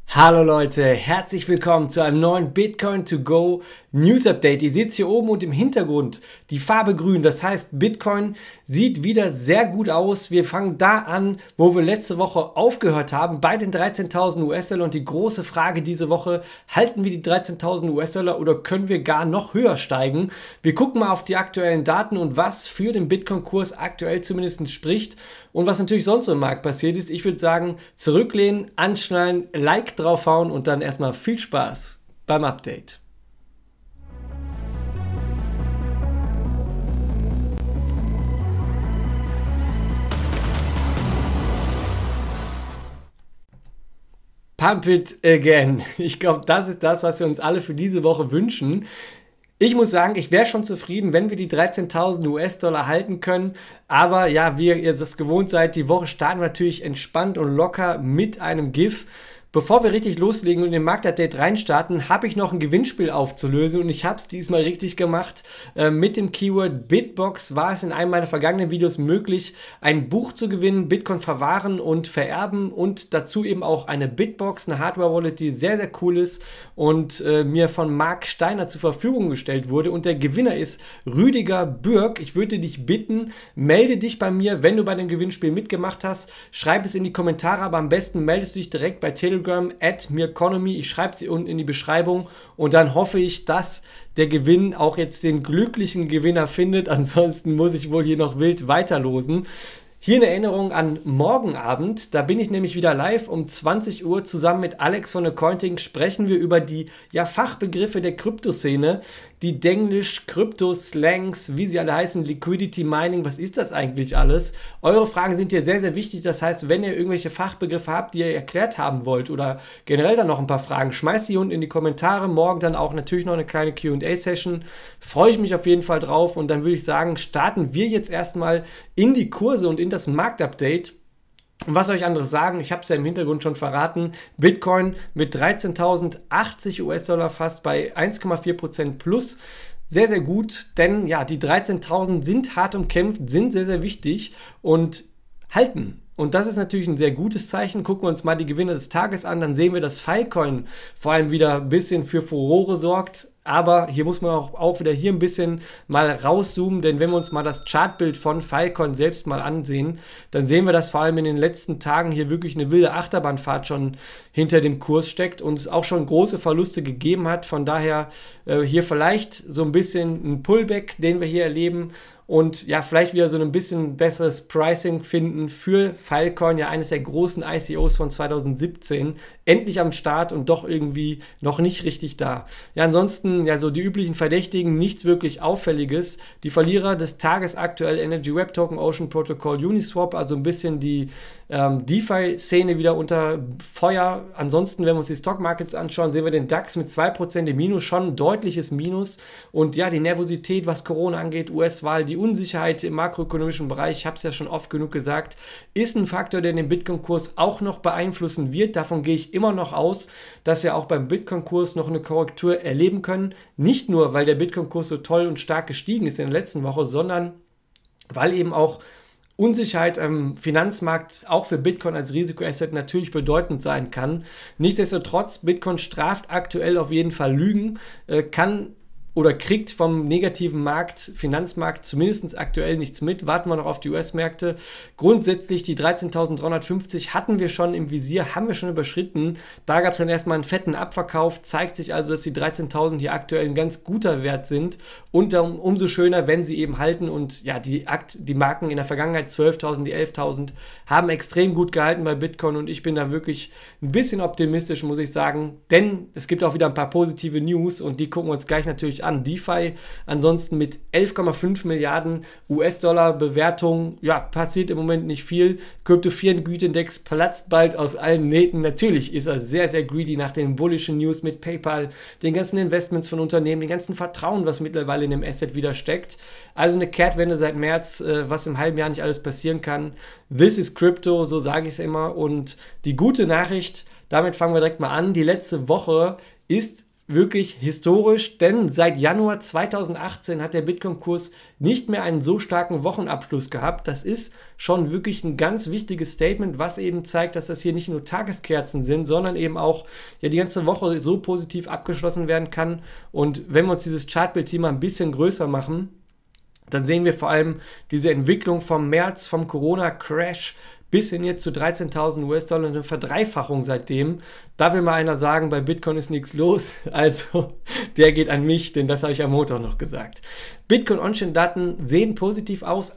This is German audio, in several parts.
Hallo Leute, herzlich willkommen zu einem neuen Bitcoin to go News Update. Ihr seht es hier oben und im Hintergrund die Farbe grün. Das heißt, Bitcoin sieht wieder sehr gut aus. Wir fangen da an, wo wir letzte Woche aufgehört haben, bei den 13.000 US-Dollar. Und die große Frage diese Woche, halten wir die 13.000 US-Dollar oder können wir gar noch höher steigen? Wir gucken mal auf die aktuellen Daten und was für den Bitcoin-Kurs aktuell zumindest spricht und was natürlich sonst so im Markt passiert ist. Ich würde sagen, zurücklehnen, anschnallen, Like draufhauen und dann erstmal viel Spaß beim Update. Pump it again. Ich glaube, das ist das, was wir uns alle für diese Woche wünschen. Ich muss sagen, ich wäre schon zufrieden, wenn wir die 13.000 US-Dollar halten können. Aber ja, wie ihr das gewohnt seid, die Woche starten wir natürlich entspannt und locker mit einem GIF. Bevor wir richtig loslegen und in den Marktupdate reinstarten, habe ich noch ein Gewinnspiel aufzulösen und ich habe es diesmal richtig gemacht. Mit dem Keyword Bitbox war es in einem meiner vergangenen Videos möglich, ein Buch zu gewinnen, Bitcoin verwahren und vererben und dazu eben auch eine Bitbox, eine Hardware-Wallet, die sehr, sehr cool ist und mir von Marc Steiner zur Verfügung gestellt wurde. Und der Gewinner ist Rüdiger Bürg. Ich würde dich bitten, melde dich bei mir, wenn du bei dem Gewinnspiel mitgemacht hast. Schreib es in die Kommentare, aber am besten meldest du dich direkt bei Telegram @mirconomy. Ich schreibe sie unten in die Beschreibung und dann hoffe ich, dass der Gewinn auch jetzt den glücklichen Gewinner findet. Ansonsten muss ich wohl hier noch wild weiterlosen. Hier eine Erinnerung an morgen Abend, da bin ich nämlich wieder live um 20 Uhr zusammen mit Alex von Accounting, sprechen wir über die Fachbegriffe der Kryptoszene, die Denglisch, Krypto-Slangs, wie sie alle heißen, Liquidity Mining, was ist das eigentlich alles? Eure Fragen sind hier sehr, sehr wichtig, das heißt, wenn ihr irgendwelche Fachbegriffe habt, die ihr erklärt haben wollt oder generell dann noch ein paar Fragen, schmeißt sie unten in die Kommentare, morgen dann auch natürlich noch eine kleine Q&A-Session, freue ich mich auf jeden Fall drauf und dann würde ich sagen, starten wir jetzt erstmal in die Kurse und in das Marktupdate. Und was soll ich anderes sagen? Ich habe es ja im Hintergrund schon verraten. Bitcoin mit 13.080 US-Dollar fast bei 1,4% plus. Sehr, sehr gut, denn ja, die 13.000 sind hart umkämpft, sind sehr, sehr wichtig und halten. Und das ist natürlich ein sehr gutes Zeichen. Gucken wir uns mal die Gewinner des Tages an, dann sehen wir, dass Filecoin vor allem wieder ein bisschen für Furore sorgt. Aber hier muss man auch wieder hier ein bisschen mal rauszoomen, denn wenn wir uns mal das Chartbild von Filecoin selbst mal ansehen, dann sehen wir, dass vor allem in den letzten Tagen hier wirklich eine wilde Achterbahnfahrt schon hinter dem Kurs steckt und es auch schon große Verluste gegeben hat. Von daher hier vielleicht so ein bisschen ein Pullback, den wir hier erleben. Und ja, vielleicht wieder so ein bisschen besseres Pricing finden für Filecoin, ja eines der großen ICOs von 2017, endlich am Start und doch irgendwie noch nicht richtig da. Ja, ansonsten ja so die üblichen Verdächtigen, nichts wirklich Auffälliges. Die Verlierer des Tages aktuell Energy Web Token, Ocean Protocol, Uniswap, also ein bisschen die DeFi-Szene wieder unter Feuer. Ansonsten, wenn wir uns die Stock Markets anschauen, sehen wir den DAX mit 2% im Minus, schon ein deutliches Minus. Und ja, die Nervosität, was Corona angeht, US-Wahl, die Unsicherheit im makroökonomischen Bereich, ich habe es ja schon oft genug gesagt, ist ein Faktor, der den Bitcoin-Kurs auch noch beeinflussen wird. Davon gehe ich immer noch aus, dass wir auch beim Bitcoin-Kurs noch eine Korrektur erleben können. Nicht nur, weil der Bitcoin-Kurs so toll und stark gestiegen ist in der letzten Woche, sondern weil eben auch Unsicherheit am Finanzmarkt auch für Bitcoin als Risikoasset natürlich bedeutend sein kann. Nichtsdestotrotz, Bitcoin straft aktuell auf jeden Fall Lügen, kann oder kriegt vom negativen Markt, Finanzmarkt zumindest aktuell nichts mit. Warten wir noch auf die US-Märkte. Grundsätzlich die 13.350 hatten wir schon im Visier, haben wir schon überschritten. Da gab es dann erstmal einen fetten Abverkauf. Zeigt sich also, dass die 13.000 hier aktuell ein ganz guter Wert sind. Und umso schöner, wenn sie eben halten. Und ja, die Marken in der Vergangenheit, 12.000, die 11.000, haben extrem gut gehalten bei Bitcoin. Und ich bin da wirklich ein bisschen optimistisch, muss ich sagen. Denn es gibt auch wieder ein paar positive News und die gucken wir uns gleich natürlich an. DeFi ansonsten mit 11,5 Milliarden US-Dollar Bewertung, ja, passiert im Moment nicht viel. Crypto-Fear-Gütindex platzt bald aus allen Nähten. Natürlich ist er sehr, sehr greedy nach den bullischen News mit PayPal, den ganzen Investments von Unternehmen, den ganzen Vertrauen, was mittlerweile in dem Asset wieder steckt. Also eine Kehrtwende seit März, was im halben Jahr nicht alles passieren kann. This is Crypto, so sage ich es immer. Und die gute Nachricht, damit fangen wir direkt mal an. Die letzte Woche ist wirklich historisch, denn seit Januar 2018 hat der Bitcoin-Kurs nicht mehr einen so starken Wochenabschluss gehabt. Das ist schon wirklich ein ganz wichtiges Statement, was eben zeigt, dass das hier nicht nur Tageskerzen sind, sondern eben auch ja die ganze Woche so positiv abgeschlossen werden kann. Und wenn wir uns dieses Chartbild hier mal ein bisschen größer machen, dann sehen wir vor allem diese Entwicklung vom März, vom Corona-Crash bis hin jetzt zu 13.000 US-Dollar, eine Verdreifachung seitdem. Da will mal einer sagen, bei Bitcoin ist nichts los. Also der geht an mich, denn das habe ich am Montag noch gesagt. Bitcoin-On-Chain-Daten sehen positiv aus.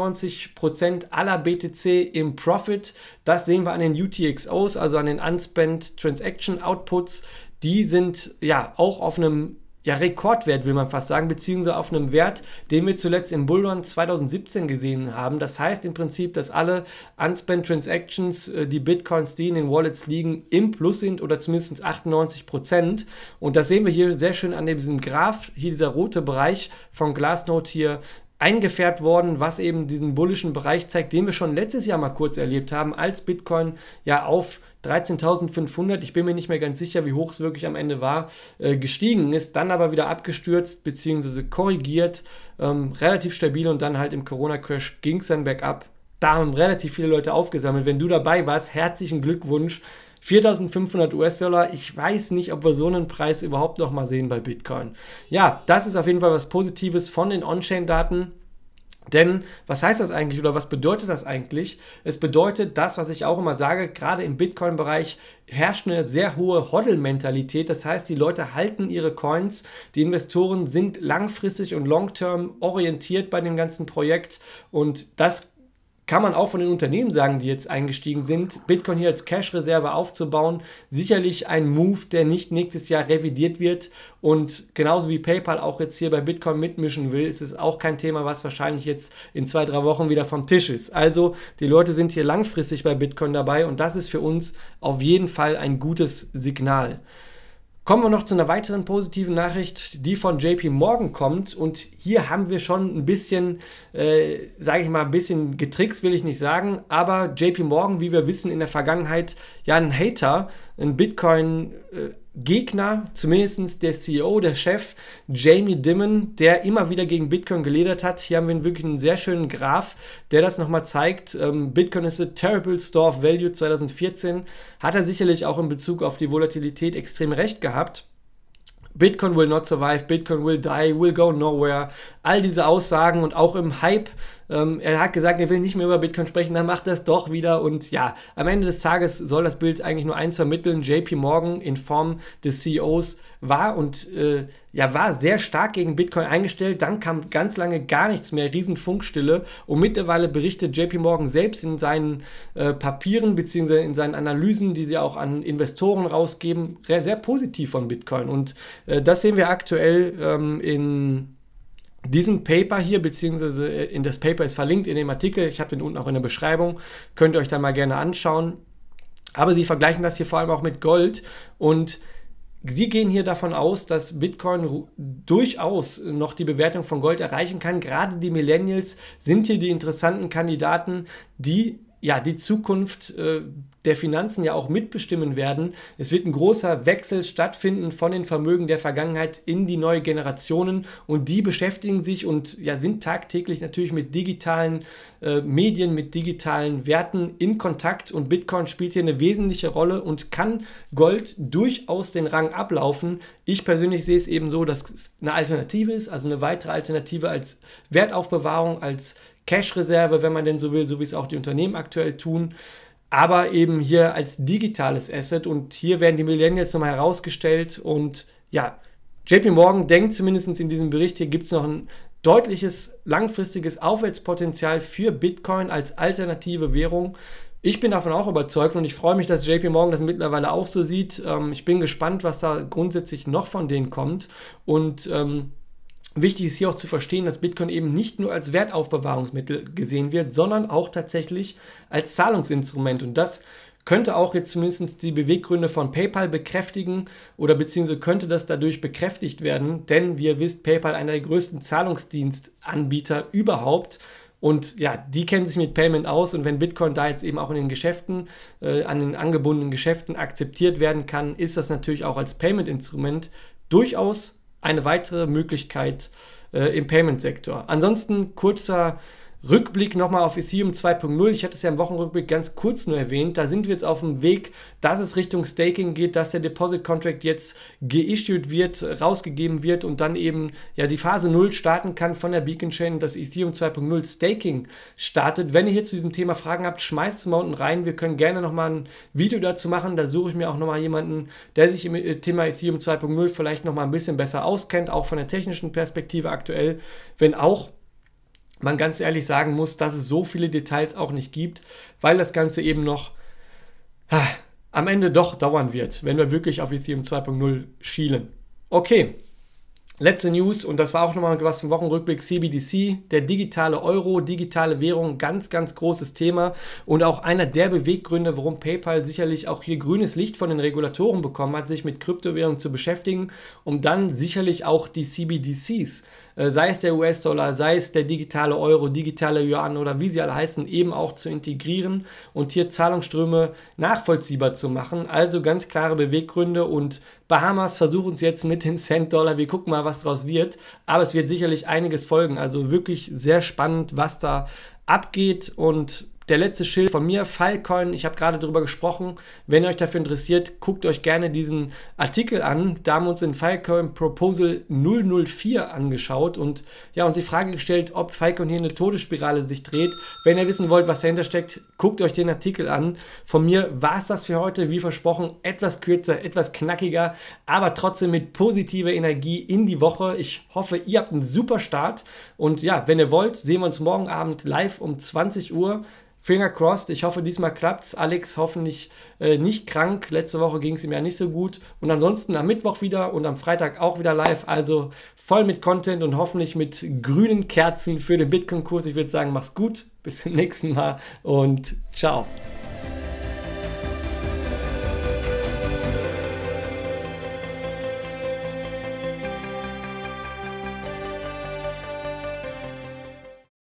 98% aller BTC im Profit. Das sehen wir an den UTXOs, also an den Unspent Transaction Outputs. Die sind ja auch auf einem Rekordwert, will man fast sagen, beziehungsweise auf einem Wert, den wir zuletzt im Bullrun 2017 gesehen haben. Das heißt im Prinzip, dass alle Unspent Transactions, die Bitcoins, die in den Wallets liegen, im Plus sind oder zumindest 98%. Und das sehen wir hier sehr schön an diesem Graph, hier dieser rote Bereich von Glassnode hier eingefärbt worden, was eben diesen bullischen Bereich zeigt, den wir schon letztes Jahr mal kurz erlebt haben, als Bitcoin ja auf 13.500, ich bin mir nicht mehr ganz sicher, wie hoch es wirklich am Ende war, gestiegen ist, dann aber wieder abgestürzt bzw. korrigiert, relativ stabil und dann halt im Corona-Crash ging es dann bergab. Da haben relativ viele Leute aufgesammelt. Wenn du dabei warst, herzlichen Glückwunsch. 4.500 US-Dollar, ich weiß nicht, ob wir so einen Preis überhaupt noch mal sehen bei Bitcoin. Ja, das ist auf jeden Fall was Positives von den On-Chain-Daten. Denn was heißt das eigentlich oder was bedeutet das eigentlich? Es bedeutet das, was ich auch immer sage, gerade im Bitcoin-Bereich herrscht eine sehr hohe HODL-Mentalität. Das heißt, die Leute halten ihre Coins, die Investoren sind langfristig und long-term orientiert bei dem ganzen Projekt und das kann man auch von den Unternehmen sagen, die jetzt eingestiegen sind, Bitcoin hier als Cash-Reserve aufzubauen. Sicherlich ein Move, der nicht nächstes Jahr revidiert wird. Und genauso wie PayPal auch jetzt hier bei Bitcoin mitmischen will, ist es auch kein Thema, was wahrscheinlich jetzt in 2-3 Wochen wieder vom Tisch ist. Also die Leute sind hier langfristig bei Bitcoin dabei und das ist für uns auf jeden Fall ein gutes Signal. Kommen wir noch zu einer weiteren positiven Nachricht, die von JP Morgan kommt und hier haben wir schon ein bisschen, sage ich mal, ein bisschen getrickst, will ich nicht sagen, aber JP Morgan, wie wir wissen, in der Vergangenheit ja ein Hater, ein Bitcoin-Gegner, zumindest der CEO, der Chef, Jamie Dimon, der immer wieder gegen Bitcoin geledert hat. Hier haben wir wirklich einen sehr schönen Graph, der das nochmal zeigt. Bitcoin is a terrible store of value 2014. Hat er sicherlich auch in Bezug auf die Volatilität extrem recht gehabt. Bitcoin will not survive, Bitcoin will die, will go nowhere. All diese Aussagen und auch im Hype. Er hat gesagt, er will nicht mehr über Bitcoin sprechen, dann macht er es doch wieder. Und ja, am Ende des Tages soll das Bild eigentlich nur eins vermitteln. JP Morgan in Form des CEOs war war sehr stark gegen Bitcoin eingestellt. Dann kam ganz lange gar nichts mehr, riesen Funkstille. Und mittlerweile berichtet JP Morgan selbst in seinen Papieren bzw. in seinen Analysen, die sie auch an Investoren rausgeben, sehr, sehr positiv von Bitcoin. Und das sehen wir aktuell in diesem Paper hier, beziehungsweise in das Paper ist verlinkt in dem Artikel, ich habe den unten auch in der Beschreibung, könnt ihr euch dann mal gerne anschauen. Aber sie vergleichen das hier vor allem auch mit Gold und sie gehen hier davon aus, dass Bitcoin durchaus noch die Bewertung von Gold erreichen kann. Gerade die Millennials sind hier die interessanten Kandidaten, die die Zukunft der Finanzen ja auch mitbestimmen werden. Es wird ein großer Wechsel stattfinden von den Vermögen der Vergangenheit in die neue Generationen und die beschäftigen sich und sind tagtäglich natürlich mit digitalen Medien, mit digitalen Werten in Kontakt und Bitcoin spielt hier eine wesentliche Rolle und kann Gold durchaus den Rang ablaufen. Ich persönlich sehe es eben so, dass es eine Alternative ist, also eine weitere Alternative als Wertaufbewahrung, als Cash-Reserve, wenn man denn so will, so wie es auch die Unternehmen aktuell tun, aber eben hier als digitales Asset und hier werden die Millennials nochmal herausgestellt und JP Morgan denkt zumindest in diesem Bericht, hier gibt es noch ein deutliches langfristiges Aufwärtspotenzial für Bitcoin als alternative Währung. Ich bin davon auch überzeugt und ich freue mich, dass JP Morgan das mittlerweile auch so sieht. Ich bin gespannt, was da grundsätzlich noch von denen kommt und wichtig ist hier auch zu verstehen, dass Bitcoin eben nicht nur als Wertaufbewahrungsmittel gesehen wird, sondern auch tatsächlich als Zahlungsinstrument. Und das könnte auch jetzt zumindest die Beweggründe von PayPal bekräftigen oder beziehungsweise könnte das dadurch bekräftigt werden, denn wie ihr wisst, PayPal einer der größten Zahlungsdienstanbieter überhaupt. Und die kennen sich mit Payment aus und wenn Bitcoin da jetzt eben auch in den Geschäften, an den angebundenen Geschäften akzeptiert werden kann, ist das natürlich auch als Payment-Instrument durchaus eine weitere Möglichkeit im Payment-Sektor. Ansonsten kurzer Rückblick nochmal auf Ethereum 2.0. Ich hatte es ja im Wochenrückblick ganz kurz nur erwähnt. Da sind wir jetzt auf dem Weg, dass es Richtung Staking geht, dass der Deposit Contract jetzt geissued wird, rausgegeben wird und dann eben ja die Phase 0 starten kann von der Beacon Chain und das Ethereum 2.0 Staking startet. Wenn ihr hier zu diesem Thema Fragen habt, schmeißt es mal unten rein. Wir können gerne nochmal ein Video dazu machen. Da suche ich mir auch nochmal jemanden, der sich im Thema Ethereum 2.0 vielleicht nochmal ein bisschen besser auskennt, auch von der technischen Perspektive aktuell, wenn auch man ganz ehrlich sagen muss, dass es so viele Details auch nicht gibt, weil das Ganze eben noch am Ende doch dauern wird, wenn wir wirklich auf Ethereum 2.0 schielen. Okay, letzte News und das war auch nochmal was vom Wochenrückblick, CBDC, der digitale Euro, digitale Währung, ganz, ganz großes Thema und auch einer der Beweggründe, warum PayPal sicherlich auch hier grünes Licht von den Regulatoren bekommen hat, sich mit Kryptowährungen zu beschäftigen, um dann sicherlich auch die CBDCs, sei es der US-Dollar, sei es der digitale Euro, digitale Yuan oder wie sie alle heißen, eben auch zu integrieren und hier Zahlungsströme nachvollziehbar zu machen. Also ganz klare Beweggründe und Bahamas versuchen es jetzt mit den Cent-Dollar. Wir gucken mal, was daraus wird, aber es wird sicherlich einiges folgen. Also wirklich sehr spannend, was da abgeht und der letzte Schild von mir, Filecoin, ich habe gerade darüber gesprochen. Wenn ihr euch dafür interessiert, guckt euch gerne diesen Artikel an. Da haben wir uns den Filecoin Proposal 004 angeschaut und ja, uns die Frage gestellt, ob Filecoin hier eine Todesspirale sich dreht. Wenn ihr wissen wollt, was dahinter steckt, guckt euch den Artikel an. Von mir war es das für heute, wie versprochen, etwas kürzer, etwas knackiger, aber trotzdem mit positiver Energie in die Woche. Ich hoffe, ihr habt einen super Start und ja, wenn ihr wollt, sehen wir uns morgen Abend live um 20 Uhr. Finger crossed, ich hoffe, diesmal klappt's. Alex hoffentlich nicht krank. Letzte Woche ging es ihm ja nicht so gut. Und ansonsten am Mittwoch wieder und am Freitag auch wieder live. Also voll mit Content und hoffentlich mit grünen Kerzen für den Bitcoin-Kurs. Ich würde sagen, mach's gut. Bis zum nächsten Mal und ciao.